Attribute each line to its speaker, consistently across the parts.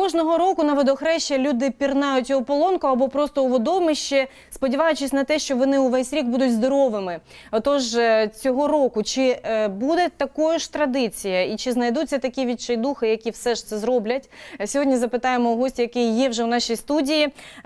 Speaker 1: Кожного року на водохреща люди пірнають у ополонку або просто у водоймище, сподіваючись на те, що вони увесь рік будуть здоровими. Отож, цього року чи буде такою ж традиція і чи знайдуться такі відчайдухи, які все ж це зроблять? Сьогодні запитаємо у гостя, який є вже в нашій студії.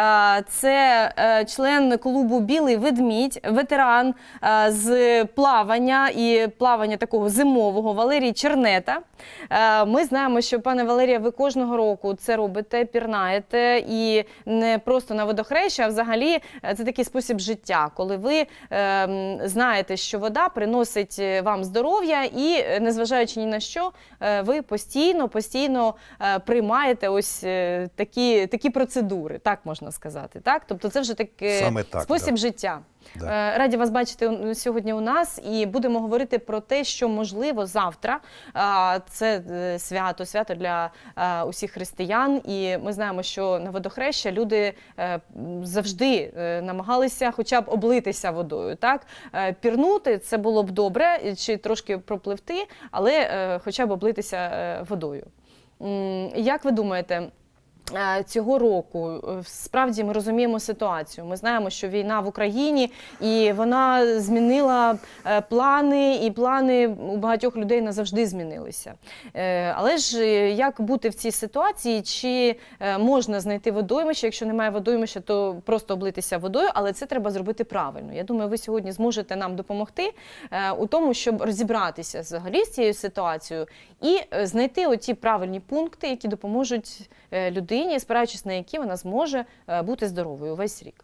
Speaker 1: Це член клубу «Білий ведмідь», ветеран з плавання і плавання такого зимового Валерій Чернета. Ми знаємо, що, пане Валерія, ви кожного року це робите, пірнаєте, і не просто на водохреща, а взагалі це такий спосіб життя, коли ви знаєте, що вода приносить вам здоров'я і, незважаючи ні на що, ви постійно приймаєте ось такі процедури, так можна сказати, так? Тобто це вже такий спосіб життя. Да. Раді вас бачити сьогодні у нас і будемо говорити про те, що можливо завтра. Це свято для усіх християн, і ми знаємо, що на водохреща люди завжди намагалися хоча б облитися водою. Так? Пірнути це було б добре, чи трошки пропливти, але хоча б облитися водою. Як ви думаєте, цього року, справді ми розуміємо ситуацію. Ми знаємо, що війна в Україні, і вона змінила плани, і плани у багатьох людей назавжди змінилися. Але ж як бути в цій ситуації? Чи можна знайти водоймище? Якщо немає водоймища, то просто облитися водою, але це треба зробити правильно. Я думаю, ви сьогодні зможете нам допомогти у тому, щоб розібратися взагалі з цією ситуацією і знайти оті правильні пункти, які допоможуть людині, спираючись на які вона зможе бути здоровою весь рік.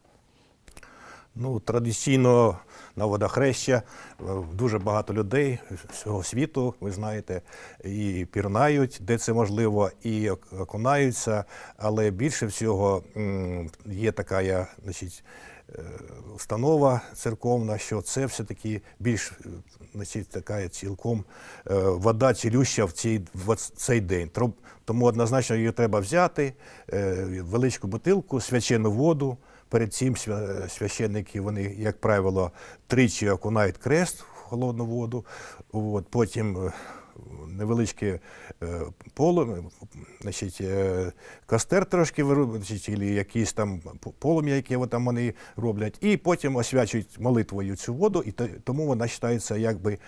Speaker 2: Ну, традиційно на водохреща дуже багато людей всього світу, ви знаєте, і пірнають, де це можливо, і окунаються, але більше всього є така, значить, установа церковна, що це все-таки більш, значить, така цілком вода цілюща в цей день. Тому однозначно її треба взяти, величку бутилку, свячену воду. Перед цим священники, вони, як правило, тричі окунають крест в холодну воду, потім невеличке полум'я, значить, костер трошки вироблять, або якісь там полум'я, яке там вони роблять, і потім освячують молитвою цю воду, і тому вона вважається якби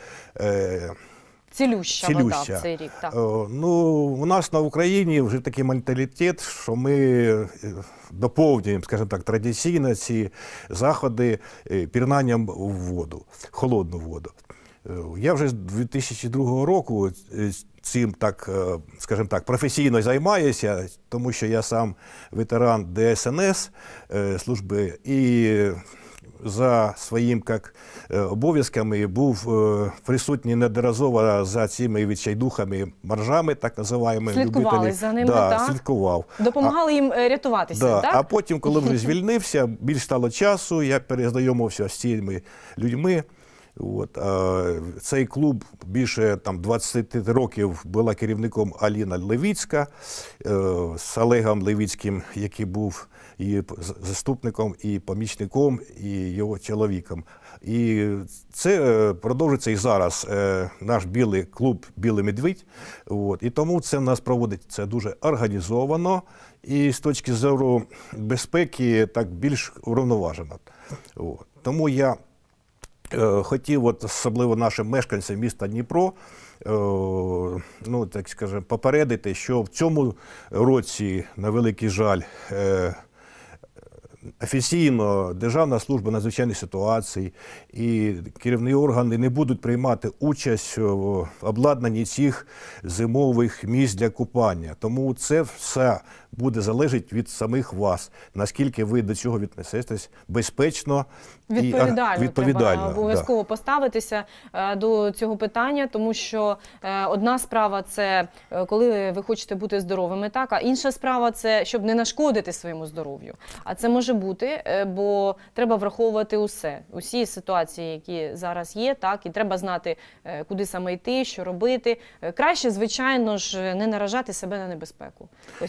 Speaker 1: цілюща вода в цей рік, так.
Speaker 2: Ну, у нас на Україні вже такий менталітет, що ми доповнюємо, скажімо так, традиційно ці заходи пірнанням у воду, холодну воду. Я вже з 2002 року цим, так, скажімо так, професійно займаюся, тому що я сам ветеран ДСНС служби і за своїм обов'язками був присутній неодноразово за цими відчайдухами, моржами, так називаємо.
Speaker 1: Слідкували за ними,
Speaker 2: так? Слідкував.
Speaker 1: Допомагали їм рятуватися, так?
Speaker 2: А потім, коли вже звільнився, більш стало часу, я перезнайомився з цими людьми. Цей клуб більше 20 років була керівником Аліна Левіцька, з Олегом Левіцьким, який був і заступником, і помічником, і його чоловіком. І це продовжується і зараз, наш білий клуб «Білий медвідь». І тому це в нас проводиться дуже організовано і з точки зору безпеки так більш урівноважено. Тому я хотів, особливо нашим мешканцям міста Дніпро, ну, так скажемо, попередити, що в цьому році, на великий жаль, офіційно Державна служба надзвичайних ситуацій і керівні органи не будуть приймати участь в обладнанні цих зимових місць для купання. Тому це все буде залежати від самих вас, наскільки ви до цього віднесетесь безпечно і відповідально.
Speaker 1: Треба обов'язково поставитися до цього питання, тому що одна справа – це коли ви хочете бути здоровими, так, а інша справа – це щоб не нашкодити своєму здоров'ю. А це може бути, бо треба враховувати усі ситуації, які зараз є, так, і треба знати, куди саме йти, що робити. Краще, звичайно ж, не наражати себе на небезпеку. Ось це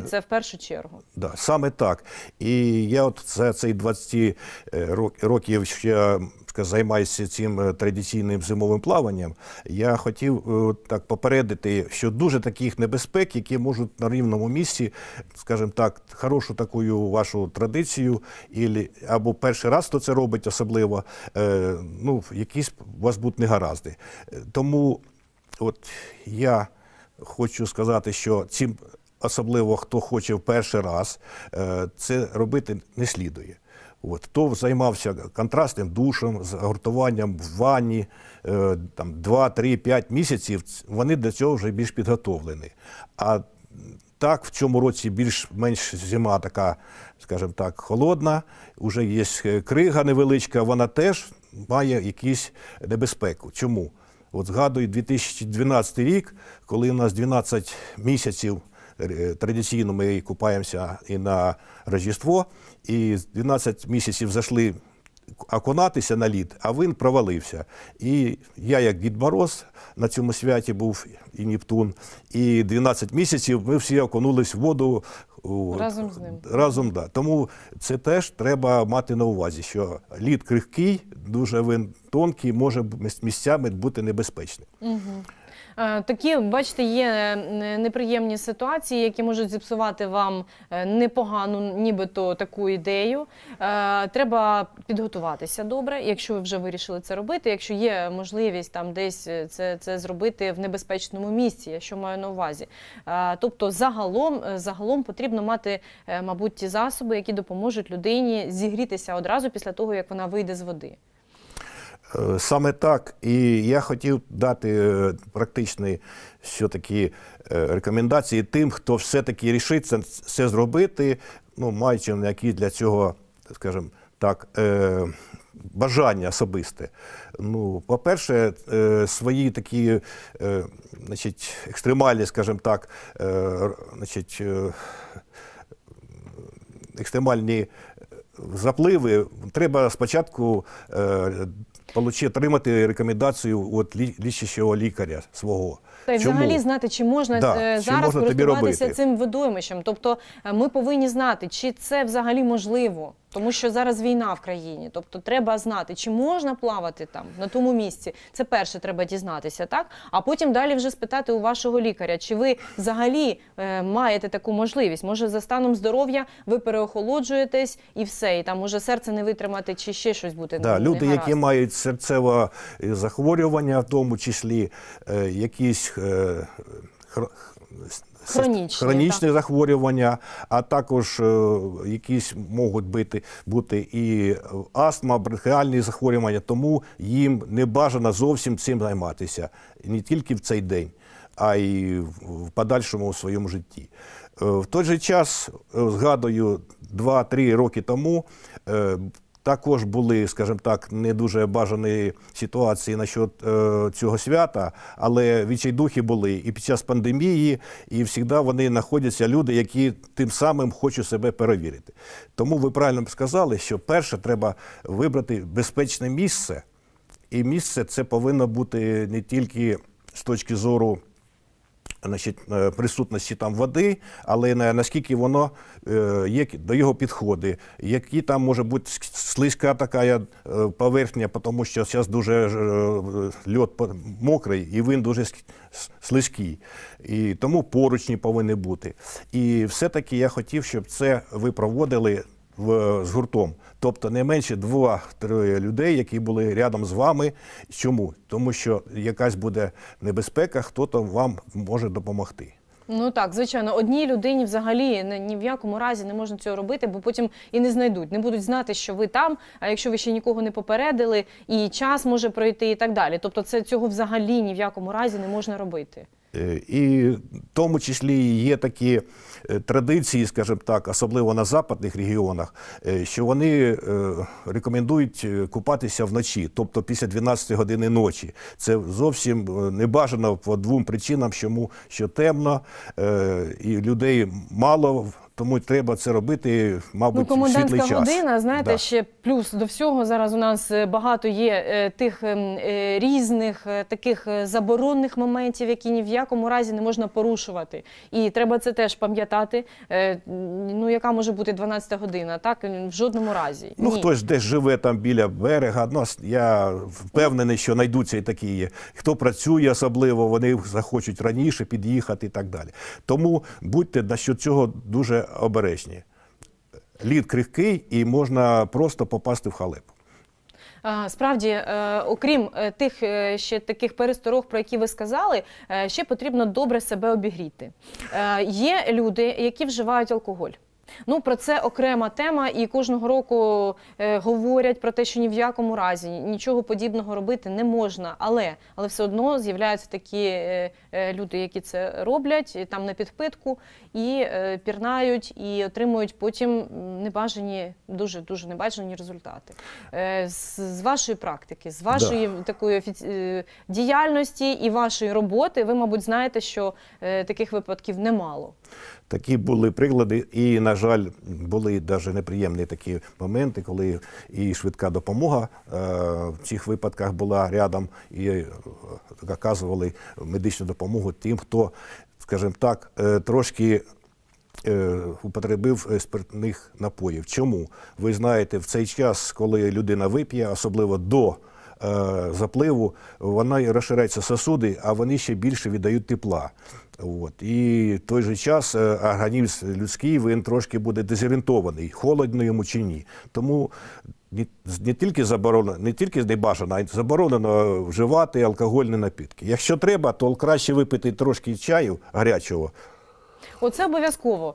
Speaker 1: це в першу чергу.
Speaker 2: Да, саме так. І я от за цей 20 років ще займаюся цим традиційним зимовим плаванням. Я хотів так попередити, що дуже таких небезпек, які можуть на рівному місці, скажімо так, хорошу таку вашу традицію, або перший раз хто це робить особливо, ну, якісь у вас будуть негаразди. Тому от я хочу сказати, що цим особливо хто хоче в перший раз, це робити не слідує. От. Хто займався контрастним душем, загортуванням в ванні, там, 2, 3, 5 місяців, вони до цього вже більш підготовлені. А так, в цьому році більш-менш зима така, скажімо так, холодна, вже є крига невеличка, вона теж має якусь небезпеку. Чому? От згадую 2012 рік, коли у нас 12 місяців традиційно ми купаємося і на Рождество, і 12 місяців зайшли окунатися на лід, а він провалився. І я, як Дід Мороз, на цьому святі був і Нептун, і 12 місяців ми всі окунулись в воду.
Speaker 1: Разом з ним.
Speaker 2: Разом, да. Тому це теж треба мати на увазі, що лід крихкий, дуже він тонкий, може місцями бути небезпечним.
Speaker 1: Угу. Такі, бачите, є неприємні ситуації, які можуть зіпсувати вам непогану, нібито таку ідею. Треба підготуватися добре, якщо ви вже вирішили це робити, якщо є можливість там десь це зробити в небезпечному місці, я що маю на увазі. Тобто загалом потрібно мати, мабуть, ті засоби, які допоможуть людині зігрітися одразу після того, як вона вийде з води.
Speaker 2: Саме так. І я хотів дати практичні все-таки рекомендації тим, хто все-таки рішиться це зробити, ну, маючи якісь для цього, скажімо так, бажання особисте. Ну, по-перше, свої такі, значить, екстремальні, скажімо так, значить, екстремальні запливи треба спочатку отримати рекомендацію від лічащого лікаря свого.
Speaker 1: Та й взагалі знати, чи можна зараз користуватися цим водоймищем. Тобто ми повинні знати, чи це взагалі можливо. Тому що зараз війна в країні. Тобто треба знати, чи можна плавати там, на тому місці. Це перше треба дізнатися, так? А потім далі вже спитати у вашого лікаря, чи ви взагалі маєте таку можливість. Може, за станом здоров'я ви переохолоджуєтесь і все. І там може серце не витримати, чи ще щось бути
Speaker 2: негаразд. Люди, які мають серцеве захворювання, в тому числі якісь хронічні захворювання, а також якісь можуть бути і астма, бронхіальні захворювання, тому їм не бажано зовсім цим займатися. Не тільки в цей день, а й в подальшому у своєму житті. В той же час, згадую, 2-3 роки тому також були, скажімо так, не дуже бажані ситуації насчет цього свята, але відчайдухи були і під час пандемії, і завжди вони знаходяться люди, які тим самим хочуть себе перевірити. Тому ви правильно сказали, що перше треба вибрати безпечне місце, і місце це повинно бути не тільки з точки зору, значить, присутності там води, але наскільки воно до його підходить, які там може бути слизька така поверхня, тому що зараз дуже лід мокрий і він дуже слизький. І тому поручні повинні бути. І все-таки я хотів, щоб це ви проводили з гуртом. Тобто не менше 2-3 людей, які були рядом з вами. Чому? Тому що якась буде небезпека, хто-то вам може допомогти.
Speaker 1: Ну так, звичайно, одній людині взагалі ні в якому разі не можна цього робити, бо потім і не знайдуть. Не будуть знати, що ви там, а якщо ви ще нікого не попередили, і час може пройти і так далі. Тобто цього взагалі ні в якому разі не можна робити.
Speaker 2: І в тому числі є такі традиції, скажімо так, особливо на западних регіонах, що вони рекомендують купатися вночі, тобто після 12 години ночі. Це зовсім не бажано по 2 причинам, що темно, і людей мало тому треба це робити, мабуть, в світлий
Speaker 1: комендантська
Speaker 2: час.
Speaker 1: година, знаєте,
Speaker 2: Да.
Speaker 1: ще плюс до всього, зараз у нас багато є тих різних таких заборонних моментів, які ні в якому разі не можна порушувати. І треба це теж пам'ятати. Ну, яка може бути 12 година, так? В жодному разі.
Speaker 2: Ну,
Speaker 1: Ні.
Speaker 2: хтось десь живе там біля берега, ну, я впевнений, що знайдуться і такі є. Хто працює особливо, вони захочуть раніше під'їхати і так далі. Тому будьте насчет цього дуже обережні. Лід крихкий і можна просто попасти в халепу.
Speaker 1: Справді, окрім тих ще таких пересторог, про які ви сказали, ще потрібно добре себе обігріти. Є люди, які вживають алкоголь. Ну, про це окрема тема, і кожного року говорять про те, що ні в якому разі нічого подібного робити не можна. Але все одно з'являються такі люди, які це роблять, і там на підпитку, і пірнають, і отримують потім небажані, дуже небажані результати. З вашої практики, з вашої такої діяльності і вашої роботи, ви, мабуть, знаєте, що таких випадків немало.
Speaker 2: Такі були приклади, і, на жаль, були навіть неприємні такі моменти, коли і швидка допомога в цих випадках була рядом і оказували медичну допомогу тим, хто, скажімо так, трошки употребив спиртних напоїв. Чому? Ви знаєте, в цей час, коли людина вип'є, особливо до запливу, вона розширяються сосуди, а вони ще більше віддають тепла. От. І в той же час організм людський, він трошки буде дезорієнтований, холодно йому чи ні. Тому не тільки заборонено, не тільки не бажано, а й заборонено вживати алкогольні напитки. Якщо треба, то краще випити трошки чаю гарячого.
Speaker 1: Оце обов'язково.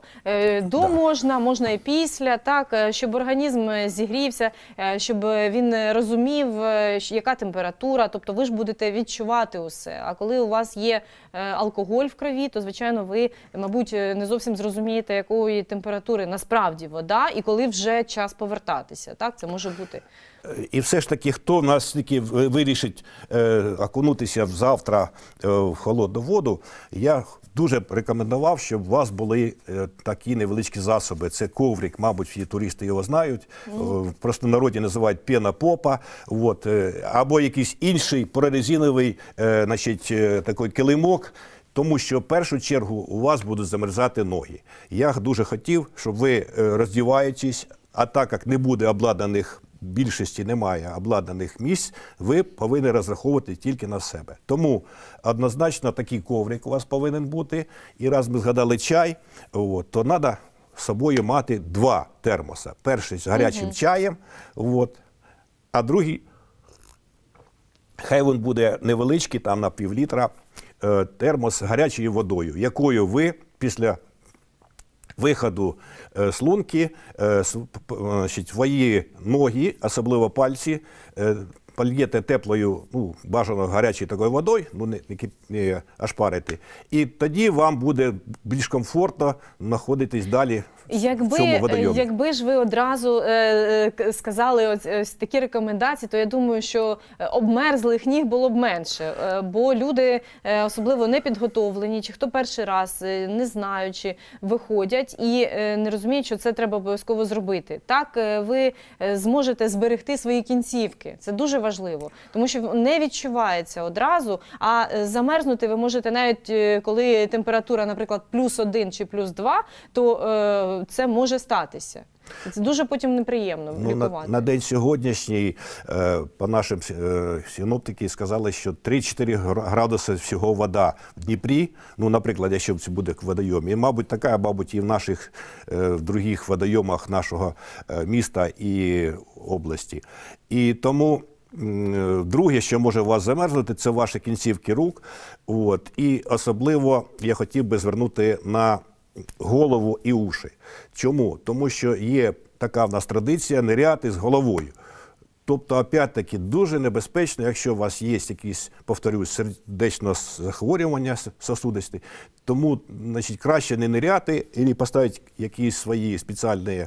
Speaker 1: Можна і після, так, щоб організм зігрівся, щоб він розумів, яка температура, тобто ви ж будете відчувати усе. А коли у вас є алкоголь в крові, то, звичайно, ви, мабуть, не зовсім зрозумієте, якої температури насправді вода, і коли вже час повертатися, так, це може бути.
Speaker 2: І все ж таки, хто в нас тільки вирішить окунутися завтра в холодну воду, я дуже рекомендував, щоб у вас були такі невеличкі засоби. Це коврик, мабуть, всі туристи його знають, в простонароді називають пена попа, от, або якийсь інший прорезиновий, такий килимок, тому що в першу чергу у вас будуть замерзати ноги. Я дуже хотів, щоб ви, роздіваючись, а так як не буде обладнаних, більшості немає обладнаних місць, ви повинні розраховувати тільки на себе. Тому однозначно такий коврик у вас повинен бути. І раз ми згадали чай, то треба з собою мати 2 термоса. Перший з гарячим чаєм, а другий, хай він буде невеличкий, там на пів-літра, термос з гарячою водою, якою ви після виходу з лунки, свої ноги, особливо пальці, польєте теплою, бажано гарячою такою водою, не ошпарити, і тоді вам буде більш комфортно знаходитись далі в цьому водойомі.
Speaker 1: Якби ж ви одразу сказали ось такі рекомендації, то я думаю, що обмерзлих ніг було б менше, бо люди особливо не підготовлені, чи хто перший раз, не знаючи, виходять і не розуміють, що це треба обов'язково зробити. Так ви зможете зберегти свої кінцівки. Це дуже важливо, тому що не відчувається одразу, а замерзнути ви можете навіть, коли температура, наприклад, +1 чи +2, то це може статися. Це дуже потім неприємно лікувати.
Speaker 2: На день сьогоднішній, по нашим синоптики сказали, що 3-4 градуси всього вода в Дніпрі, наприклад, якщо це буде в водойомі, і, мабуть, і в наших других водойомах нашого міста і області. І тому друге, що може вас замерзнути, це ваші кінцівки рук. І особливо я хотів би звернути на голову і уші. Чому? Тому що є така в нас традиція ниряти з головою. Тобто, опять-таки, дуже небезпечно, якщо у вас є якісь, повторюсь, сердечне захворювання сосудисті, тому, краще не ниряти, або поставити якісь свої спеціальні,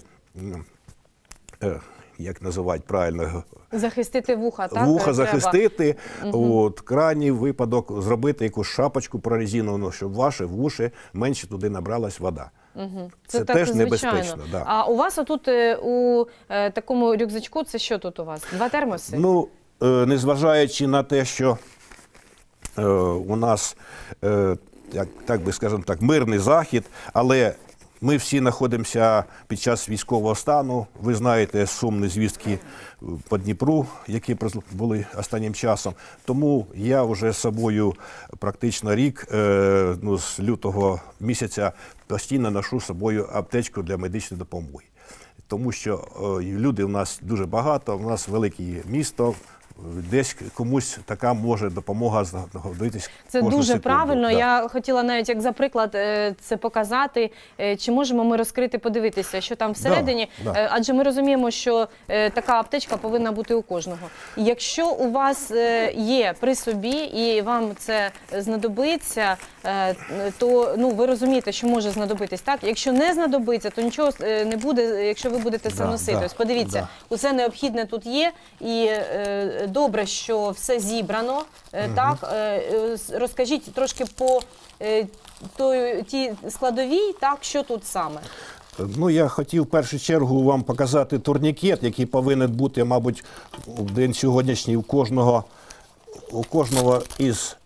Speaker 2: як називають правильно,
Speaker 1: захистити вуха, так?
Speaker 2: Вуха захистити, в крайній випадок зробити якусь шапочку прорезиновану, щоб ваші вуші менше туди набралась вода. Це
Speaker 1: так,
Speaker 2: теж
Speaker 1: звичайно.
Speaker 2: небезпечно. Да.
Speaker 1: А у вас отут у такому рюкзачку, це що тут у вас? 2 термоси?
Speaker 2: Ну, незважаючи на те, що у нас, так би скажемо так, мирний захід, але ми всі знаходимося під час військового стану. Ви знаєте сумні звістки по Дніпру, які були останнім часом. Тому я вже з собою практично рік, з лютого місяця, постійно ношу з собою аптечку для медичної допомоги. Тому що люди у нас дуже багато, у нас велике місто. Десь комусь така може допомога знаходитись.
Speaker 1: Це дуже правильно. Да. Я хотіла навіть як за приклад це показати. Чи можемо ми розкрити, подивитися, що там всередині? Да. Адже ми розуміємо, що така аптечка повинна бути у кожного. Якщо у вас є при собі і вам це знадобиться, то ви розумієте, що може знадобитись. Так? Якщо не знадобиться, то нічого не буде, якщо ви будете це носити. Ось подивіться, усе необхідне тут є і добре, що все зібрано. Так, розкажіть трошки по тій складовій, так, що тут саме?
Speaker 2: Ну, я хотів в першу чергу вам показати турнікет, який повинен бути, мабуть, в день сьогоднішній у кожного із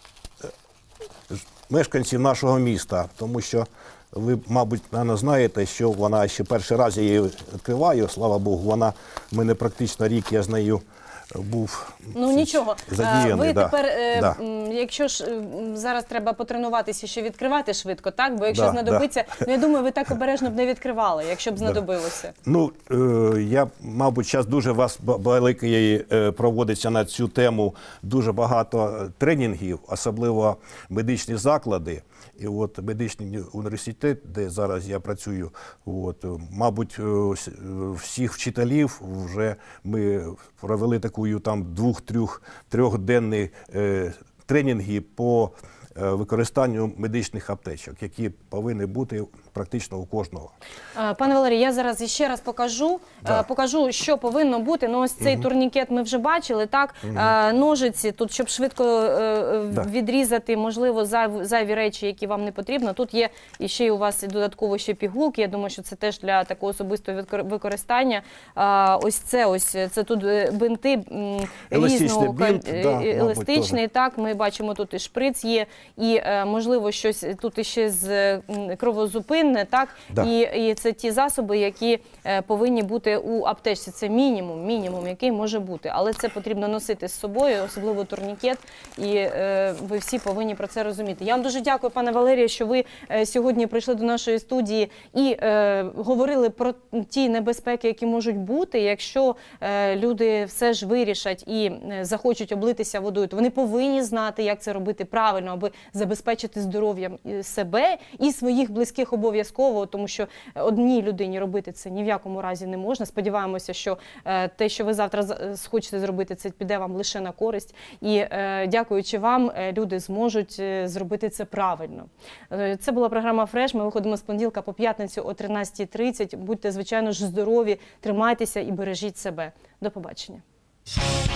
Speaker 2: мешканців нашого міста, тому що ви, мабуть, знаєте, що вона ще перший раз я її відкриваю, слава Богу, вона в мене практично рік, я з нею був
Speaker 1: нічого.
Speaker 2: задіяний.
Speaker 1: Ви тепер, якщо ж зараз треба потренуватися, ще відкривати швидко, так? Бо якщо знадобиться, я думаю, ви так обережно б не відкривали, якщо б знадобилося.
Speaker 2: Ну, я, мабуть, зараз дуже у вас великий проводиться на цю тему дуже багато тренінгів, особливо медичні заклади. І от медичний університет, де зараз я працюю, мабуть, всіх вчителів вже ми провели таку там 2-3-денні тренінги по використанню медичних аптечок, які повинні бути практично у кожного.
Speaker 1: Пане Валерій, я зараз ще раз покажу, що повинно бути. Ну, ось цей турнікет ми вже бачили, так? Ножиці, тут, щоб швидко відрізати, можливо, зайві речі, які вам не потрібно. Тут є і ще у вас додатково ще пігулки. Я думаю, що це теж для такого особистого використання. Ось це тут бинти різного, еластичний, так? Ми бачимо, тут і шприц є, і, можливо, щось тут іще з кровозупинне, так? І це ті засоби, які повинні бути у аптечці. Це мінімум, який може бути. Але це потрібно носити з собою, особливо турнікет, і ви всі повинні про це розуміти. Я вам дуже дякую, пане Валерію, що ви сьогодні прийшли до нашої студії і говорили про ті небезпеки, які можуть бути, якщо люди все ж вирішать і захочуть облитися водою, то вони повинні знати, як це робити правильно, аби забезпечити здоров'я себе і своїх близьких обов'язково, тому що одній людині робити це ні в якому разі не можна. Сподіваємося, що те, що ви завтра хочете зробити, це піде вам лише на користь. І дякуючи вам, люди зможуть зробити це правильно. Це була програма «Фреш». Ми виходимо з понеділка по п'ятницю о 13:30. Будьте, звичайно ж, здорові, тримайтеся і бережіть себе. До побачення.